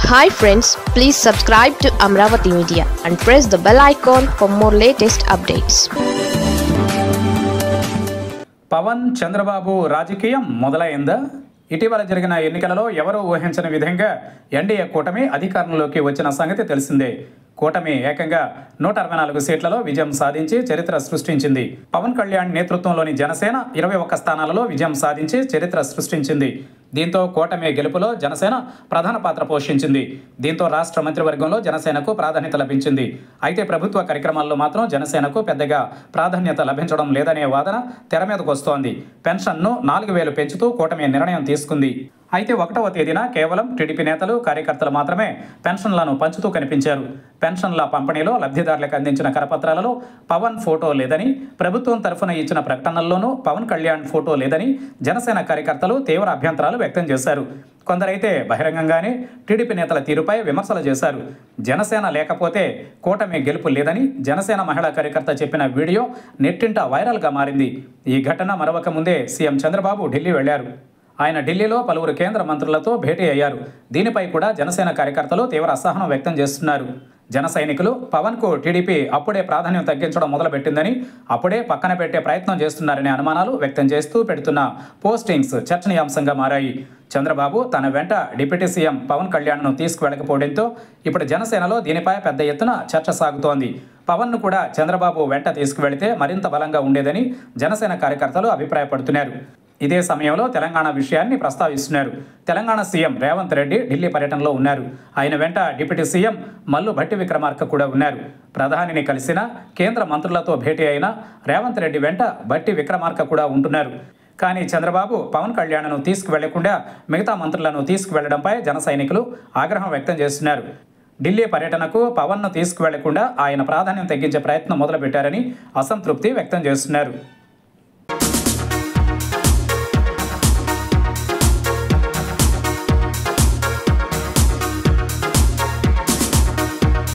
Hi friends, please subscribe to Amravati Media and press the bell icon for more latest updates. Pawan Chandrababu రాజకీయం మొదలైందా? ఇటీవల జరిగిన ఎన్నికలలో ఎవరూ ఊహించని విధంగా ఎన్డీఏ కూటమి అధికారంలోకి వచ్చిన సంగతి తెలిసిందే. కూటమి ఏకంగా 164 సీట్లలో విజయం సాధించి చరిత్ర సృష్టించింది. పవన్ కళ్యాణ్ నేతృత్వంలోని జనసేన 21 స్థానాలలో విజయం సాధించి చరిత్ర సృష్టించింది. దీంతో కూటమి గెలుపులో జనసేన ప్రధాన పాత్ర పోషించింది. దీంతో రాష్ట్ర మంత్రివర్గంలో జనసేనకు ప్రాధాన్యత లభించింది. అయితే ప్రభుత్వ కార్యక్రమాల్లో మాత్రం జనసేనకు పెద్దగా ప్రాధాన్యత లభించడం లేదనే వాదన తెర మీదకు వస్తోంది. పెన్షన్ను 4000 పెంచుతూ కూటమి నిర్ణయం తీసుకుంది. అయితే 1వ తేదీన కేవలం టీడీపీ నేతలు, కార్యకర్తలు మాత్రమే పెన్షన్లను పంచుతూ కనిపించారు. పెన్షన్ల పంపిణీలో లబ్ధిదారులకు అందించిన కరపత్రాలలో పవన్ ఫోటో లేదని, ప్రభుత్వం తరఫున ఇచ్చిన ప్రకటనల్లోనూ పవన్ కళ్యాణ్ ఫోటో లేదని జనసేన కార్యకర్తలు తీవ్ర అభ్యంతరాలు వ్యక్తం చేశారు. కొందరైతే బహిరంగంగానే టీడీపీ నేతల తీరుపై విమర్శలు చేశారు. జనసేన లేకపోతే కూటమి గెలుపు లేదని జనసేన మహిళా కార్యకర్త చెప్పిన వీడియో నెట్టింట వైరల్గా మారింది. ఈ ఘటన మరవక ముందే సీఎం చంద్రబాబు ఢిల్లీ వెళ్లారు. ఆయన ఢిల్లీలో పలువురు కేంద్ర మంత్రులతో భేటీ అయ్యారు. దీనిపై కూడా జనసేన కార్యకర్తలు తీవ్ర అసహనం వ్యక్తం చేస్తున్నారు. జన సైనికులు పవన్కు టీడీపీ అప్పుడే ప్రాధాన్యం తగ్గించడం మొదలుపెట్టిందని, అప్పుడే పక్కన పెట్టే ప్రయత్నం చేస్తున్నారనే అనుమానాలు వ్యక్తం చేస్తూ పెడుతున్న పోస్టింగ్స్ చర్చనీయాంశంగా మారాయి. చంద్రబాబు తన వెంట డిప్యూటీ సీఎం పవన్ కళ్యాణ్ను తీసుకువెళ్లకపోవడంతో ఇప్పుడు జనసేనలో దీనిపై పెద్ద ఎత్తున చర్చ సాగుతోంది. పవన్ను కూడా చంద్రబాబు వెంట తీసుకువెళితే మరింత బలంగా ఉండేదని జనసేన కార్యకర్తలు అభిప్రాయపడుతున్నారు. ఇదే సమయంలో తెలంగాణ విషయాన్ని ప్రస్తావిస్తున్నారు. తెలంగాణ సీఎం రేవంత్ రెడ్డి ఢిల్లీ పర్యటనలో ఉన్నారు. ఆయన వెంట డిప్యూటీ సీఎం మల్లు భట్టి విక్రమార్క కూడా ఉన్నారు. ప్రధానిని కలిసిన, కేంద్ర మంత్రులతో భేటీ అయిన రేవంత్ రెడ్డి వెంట భట్టి విక్రమార్క కూడా ఉంటున్నారు. కానీ చంద్రబాబు పవన్ కళ్యాణ్ను తీసుకువెళ్లకుండా మిగతా మంత్రులను తీసుకువెళ్లడంపై జన సైనికులు ఆగ్రహం వ్యక్తం చేస్తున్నారు. ఢిల్లీ పర్యటనకు పవన్ను తీసుకువెళ్లకుండా ఆయన ప్రాధాన్యం తగ్గించే ప్రయత్నం మొదలుపెట్టారని అసంతృప్తి వ్యక్తం చేస్తున్నారు.